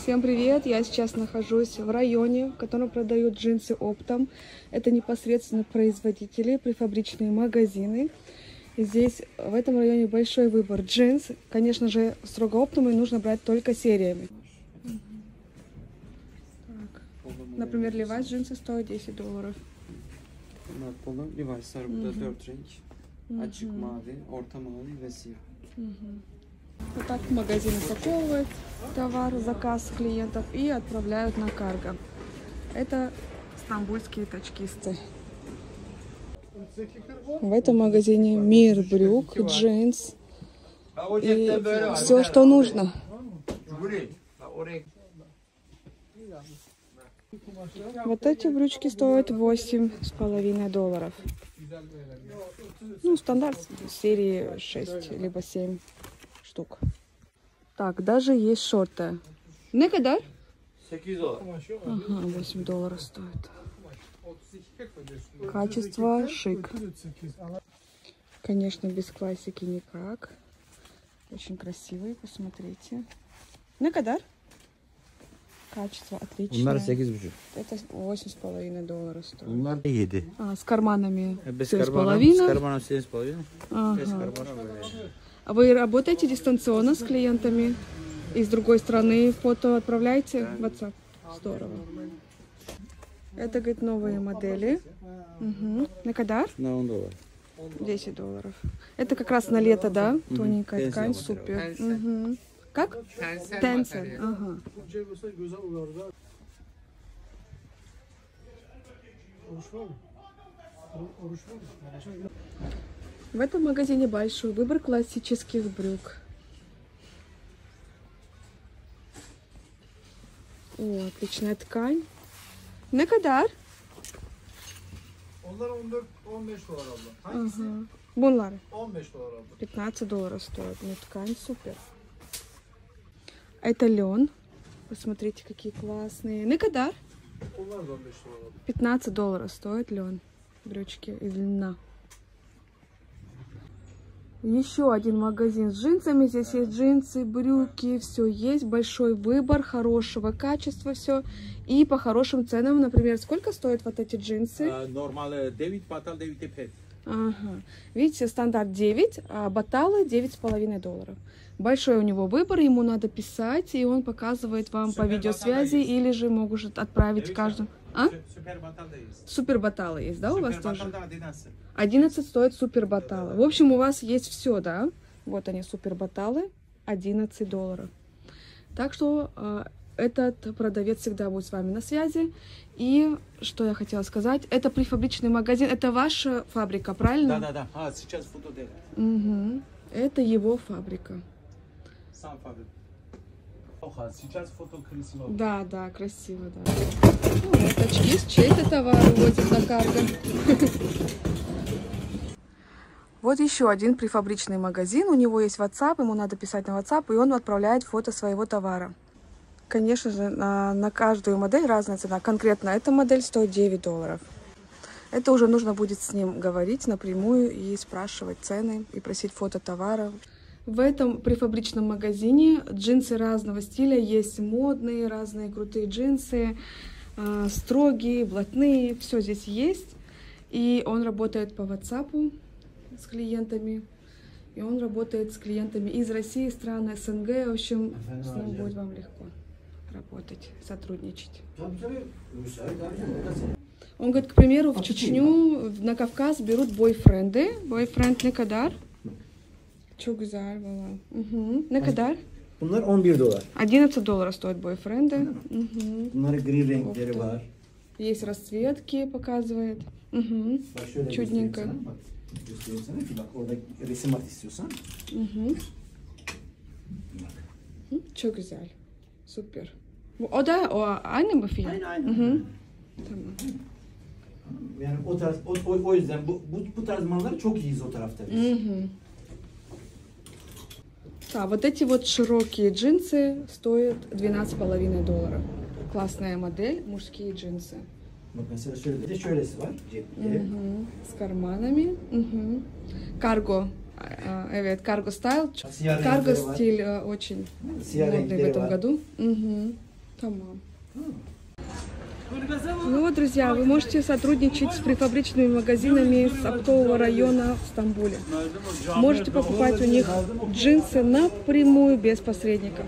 Всем привет! Я сейчас нахожусь в районе, в котором продают джинсы оптом. Это непосредственно производители, префабричные магазины. И здесь, в этом районе, большой выбор джинс. Конечно же, строго оптом и нужно брать только сериями. Так. Например, Levi's джинсы стоят $10. Levi's'lar burada 4 renk. Açık mavi, orta mavi ve siyah. Вот так магазин упаковывает товар, заказ клиентов и отправляют на карго. Это стамбульские тачкисты. В этом магазине мир брюк, джинс и все, что нужно. Вот эти брючки стоят $8,5. Ну, стандарт серии 6 либо 7 штук. Так, даже есть шорты. Не kadar? $8. Ага, $8 стоит. Качество шик. Конечно, без классики никак. Очень красивые, посмотрите. Не kadar? Качество отличное. Bunlar 8,5. Это $8,5 стоит. Bunlar 7. А, с карманами Без 7,5. карманов, с карманом 7,5. Ага. Без карманов böyle. А вы работаете дистанционно с клиентами? И с другой стороны фото отправляете в WhatsApp? Здорово. Это, говорит, новые модели. На kadar? На $10. $10. Это как раз на лето, да? Тоненькая ткань, супер. Как? Tencel. Ага. В этом магазине большой выбор классических брюк. О, отличная ткань. Ne kadar? Onlar 14-15 dolar abla. Hangisi? Ага. Bunlar $15 abla. $15 стоит. Ну, ткань супер. Это лен. Посмотрите, какие классные. Ne kadar? Onlar da $15 abla. $15 стоит лен. Брючки из льна. Еще один магазин с джинсами. Здесь есть джинсы, брюки, все есть. Большой выбор, хорошего качества все. И по хорошим ценам, например, сколько стоят вот эти джинсы? Normal 9, batal 9,5. Ага. Видите, стандарт 9, а баталы $9,5. Большой у него выбор, ему надо писать, и он показывает вам по видеосвязи, или же может отправить каждому. А? Süper batal da есть. Супер баталы есть, да, у вас Süper тоже? batal da 11. 11 стоит супер баталы. В общем, у вас есть все, да? Вот они, супер баталы, $11. Так что этот продавец всегда будет с вами на связи. И что я хотела сказать, это префабричный магазин, это ваша фабрика, правильно? Да. А, сейчас фото делать. Угу. Это его фабрика. Сам фабрик. Сейчас фото красиво. Да, красиво, да. Ну, вот очки с чей-то товар возят на карго. Вот еще один префабричный магазин. У него есть WhatsApp, ему надо писать на WhatsApp, и он отправляет фото своего товара. Конечно же, на каждую модель разная цена. Конкретно эта модель стоит $9. Это уже нужно будет с ним говорить напрямую и спрашивать цены, и просить фото товара. В этом префабричном магазине джинсы разного стиля. Есть модные, разные крутые джинсы, строгие, блатные. Все здесь есть. И он работает по WhatsApp с клиентами. И он работает с клиентами из России, стран СНГ. В общем, с ним будет вам легко работать, сотрудничать. Он говорит, к примеру, в Чечню, на Кавказ берут бойфренды. Бойфренд ne kadar? Çok güzel valla. Ne kadar? Bunlar $11. $11 стоят бойфренды. Bunların gri renkleri var. Есть расцветки, показывает. Bak şöyle Чудненько. göstereyim sana. Bak göstereyim sana ki bak orada resim at istiyorsan. Çok güzel. Süper. O da aynı mı fiyat? Aynen. Tamam. Yani o yüzden bu tarz mallar çok iyiyiz o tarafta biz. Да, вот эти вот широкие джинсы стоят $12,5. Классная модель, мужские джинсы. Bak mesela şöylesi var. Cepleri. С карманами. Карго. Evet, карго стайл. Siyah Карго renkleri var. стиль очень Siyah модный в renkleri этом var. году. Tamam. Ну вот, друзья, вы можете сотрудничать с прифабричными магазинами с оптового района в Стамбуле. Можете покупать у них джинсы напрямую, без посредников.